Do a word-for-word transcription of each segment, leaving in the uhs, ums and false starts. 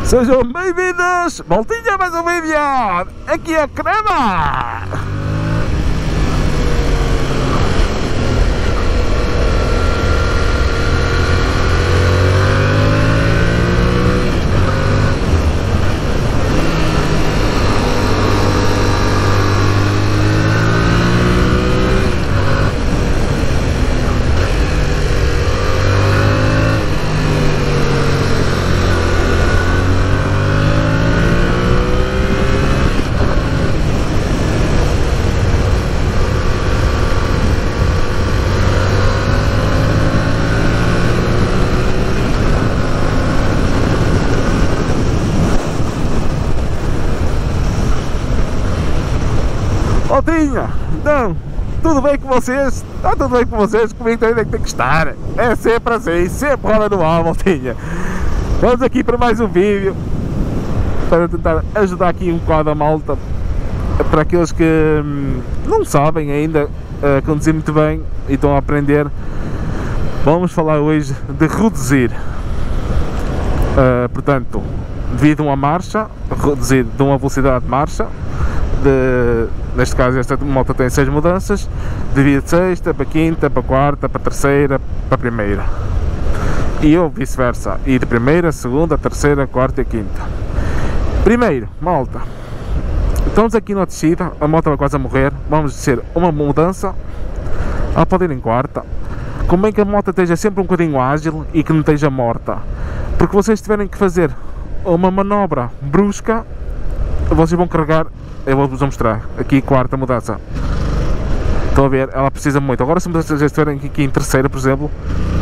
Sejam bem-vindos, voltinha a mais um vídeo, aqui é Crema! Voltinha, então, tudo bem com vocês? Está tudo bem com vocês? Comigo também tem que estar. É sempre assim, sempre roda no ar, Voltinha. Vamos aqui para mais um vídeo para tentar ajudar aqui um bocado a malta, para aqueles que hum, não sabem ainda uh, conduzir muito bem e estão a aprender. Vamos falar hoje de reduzir, uh, portanto, devido a uma marcha, reduzir de uma velocidade de marcha. De, neste caso esta moto tem seis mudanças, divide de sexta para quinta, para quarta, para terceira, para primeira, e eu vice-versa, e de primeira, segunda, terceira, quarta e quinta. Primeiro, malta, estamos aqui na descida, a moto vai quase a morrer, vamos descer uma mudança, ela pode ir em quarta, convém que a moto esteja sempre um bocadinho ágil e que não esteja morta, porque vocês tiverem que fazer uma manobra brusca, vocês vão carregar. Eu vou-vos mostrar aqui quarta mudança. Estão a ver? Ela precisa muito. Agora se vocês estiverem aqui em terceira, por exemplo,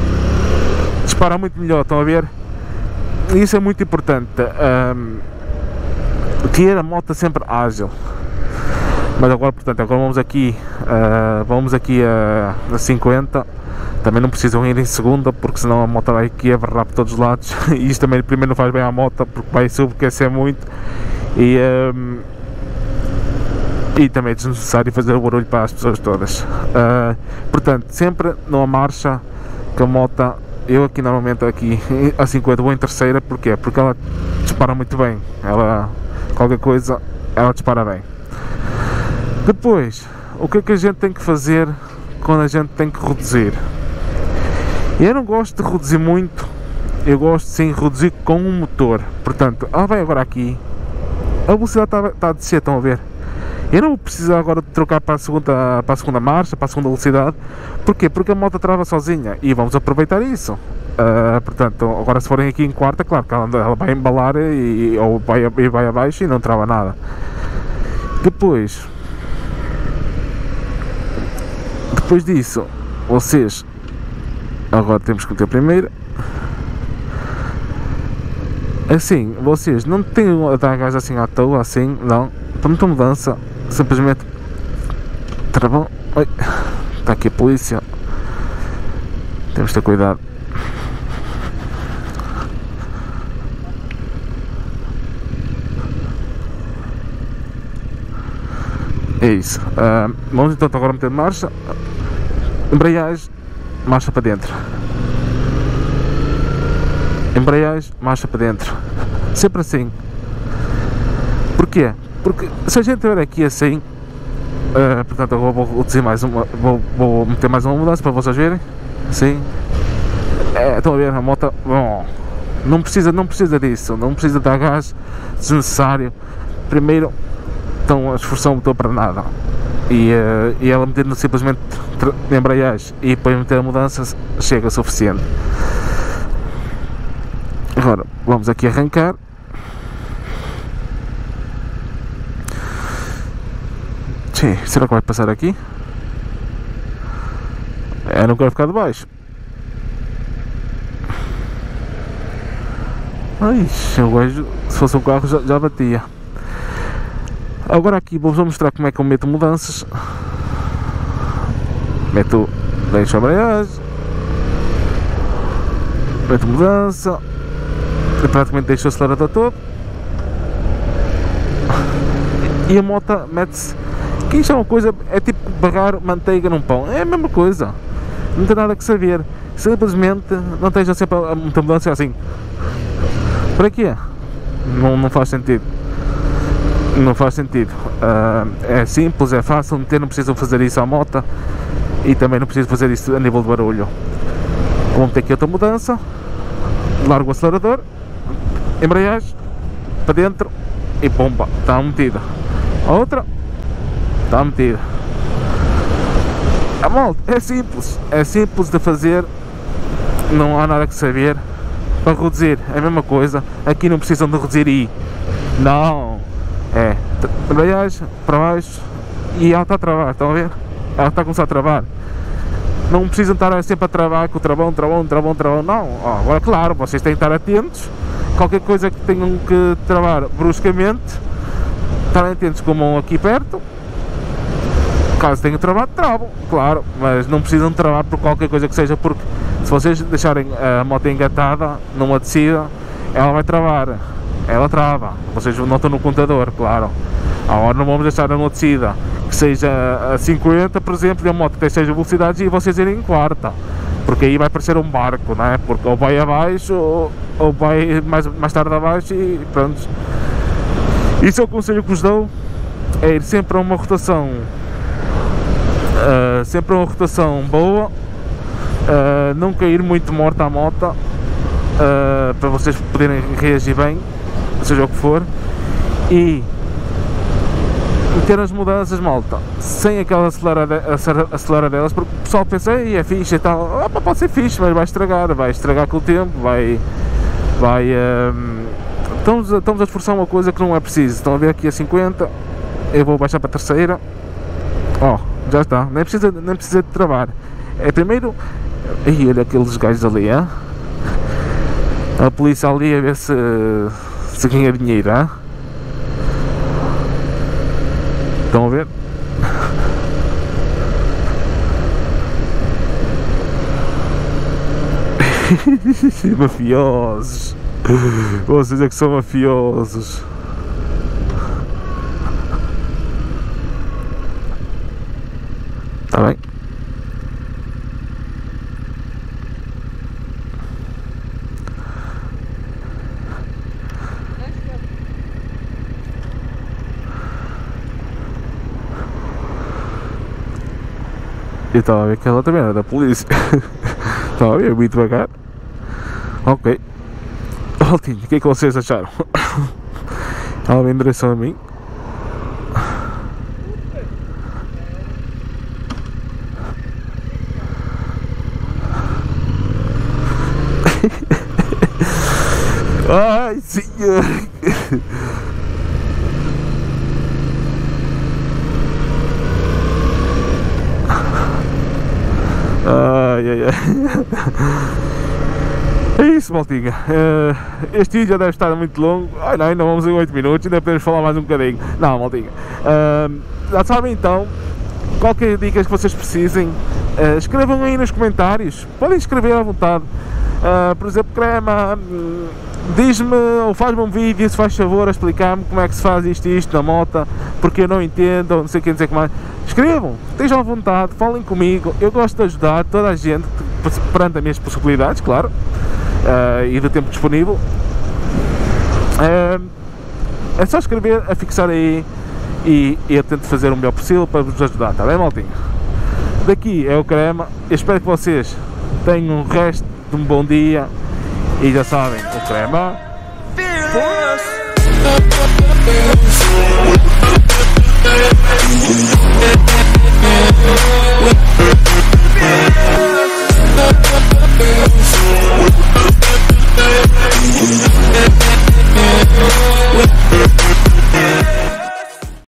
dispara muito melhor. Estão a ver? E isso é muito importante, um, ter a moto sempre ágil. Mas agora, portanto, agora vamos aqui uh, vamos aqui a, a cinquenta. Também não precisam ir em segunda, porque senão a moto vai aqui a barrar por todos os lados. E isto também primeiro não faz bem à moto, porque vai subquecer muito. E um, E também é desnecessário fazer o barulho para as pessoas todas. Uh, portanto, sempre numa marcha que a moto, eu aqui normalmente aqui a cinquenta vou em terceira, porquê? Porque ela dispara muito bem, ela, qualquer coisa, ela dispara bem. Depois, o que é que a gente tem que fazer quando a gente tem que reduzir? Eu não gosto de reduzir muito, eu gosto sim de reduzir com um motor. Portanto, ela vai agora aqui, a velocidade está, está a descer, estão a ver? Eu não vou precisar agora de trocar para a segunda, para a segunda marcha, para a segunda velocidade. Porquê? Porque a moto trava sozinha e vamos aproveitar isso. Uh, portanto, agora se forem aqui em quarta, claro que ela, ela vai embalar e, ou vai, e vai abaixo e não trava nada. Depois, depois disso, vocês, agora temos que meter primeiro. Assim, vocês não têm a dar gás assim à toa, assim, não. Para muita mudança, simplesmente travão. Oi, está aqui a polícia, temos de ter cuidado. É isso. Uh, vamos então agora meter marcha, embreagem, marcha para dentro, embreagem, marcha para dentro, sempre assim. Porquê? Porque se a gente estiver aqui assim, uh, portanto eu vou, vou dizer mais uma, vou, vou meter mais uma mudança para vocês verem. Sim. É, estão a ver a moto, bom, não precisa, não precisa disso, não precisa dar gás desnecessário. Primeiro, estão a esforçar o motor para nada. E, uh, e ela metendo simplesmente embreagem e depois meter a mudança chega o suficiente. Agora vamos aqui arrancar. Sim, será que vai passar aqui? Eu não quero ficar de baixo. Ai, eu vejo, se fosse um carro já, já batia. Agora aqui vou-vos mostrar como é que eu meto mudanças. Meto, deixo a embreagem, meto mudança, e praticamente deixo o acelerador todo. E a moto mete-se. Que isto é uma coisa, é tipo barrar manteiga num pão, é a mesma coisa, não tem nada que saber, simplesmente não esteja sempre a muita mudança assim. Para quê? não, não faz sentido. Não faz sentido. Uh, é simples, é fácil de meter, não precisam fazer isso à moto e também não precisam fazer isso a nível de barulho. Vou meter aqui outra mudança, largo o acelerador, embreagem, para dentro e bomba, está metida. A outra, está metida. A malta, é simples, é simples de fazer, não há nada que saber. Para reduzir, é a mesma coisa, aqui não precisam de reduzir I, não. É, embreagem para baixo e ela está a travar, estão a ver? Ela está a começar a travar. Não precisam estar sempre a travar com o travão, travão, travão, travão, não. Oh, agora, claro, vocês têm que estar atentos. Qualquer coisa que tenham que travar bruscamente, estarem atentos com a mão aqui perto. Caso tenham travado, travam, claro, mas não precisam travar por qualquer coisa que seja, porque se vocês deixarem a moto engatada numa descida, ela vai travar. Ela trava, vocês notam no contador, claro. Agora não vamos deixar numa descida que seja a cinquenta, por exemplo, e a moto tem seis velocidades e vocês irem em quarta, porque aí vai parecer um barco, não é? Porque ou vai abaixo ou, ou vai mais, mais tarde abaixo e pronto. Isso é o conselho que vos dou, é ir sempre a uma rotação, uh, sempre a uma rotação boa, uh, não cair muito morta a moto, uh, para vocês poderem reagir bem, seja o que for, e meter as mudanças, malta, sem aquela aceleradelas, porque o pessoal pensa, ei, é fixe e tal, ah, pode ser fixe, mas vai estragar, vai estragar com o tempo, vai, vai, um, estamos, a, estamos a esforçar uma coisa que não é preciso. Estão a ver aqui a cinquenta, eu vou baixar para a terceira, ó, oh, já está, nem precisa, nem precisa de travar, é primeiro, e olha aqueles gajos ali, hein? A polícia ali a ver se, se ganha dinheiro, hein? Estão a ver? Mafiosos. Vocês é que são mafiosos. Está bem? Eu estava a ver que ela também era da polícia. Estava a ver, muito devagar. Ok. Altinho, o que é que vocês acharam? Ela vem em direção a mim. Ai, senhor. Ai, ai, ai. É isso, maltinha. Uh, este vídeo já deve estar muito longo. Ai não, ainda vamos em oito minutos, ainda podemos falar mais um bocadinho. Não, maltinha. Uh, já sabem então, qualquer dica que vocês precisem, uh, escrevam aí nos comentários. Podem escrever à vontade. Uh, por exemplo, Crema, uh, diz-me ou faz-me um vídeo, se faz favor, a explicar-me como é que se faz isto e isto na moto, porque eu não entendo, ou não sei o que dizer que mais. Escrevam, estejam à vontade, falem comigo, eu gosto de ajudar toda a gente, perante as minhas possibilidades, claro, uh, e do tempo disponível. Uh, é só escrever, a fixar aí, e eu tento fazer o melhor possível para vos ajudar, está bem, maltinho? Daqui é o Crema, eu espero que vocês tenham o resto de um bom dia, e já sabem, o Crema...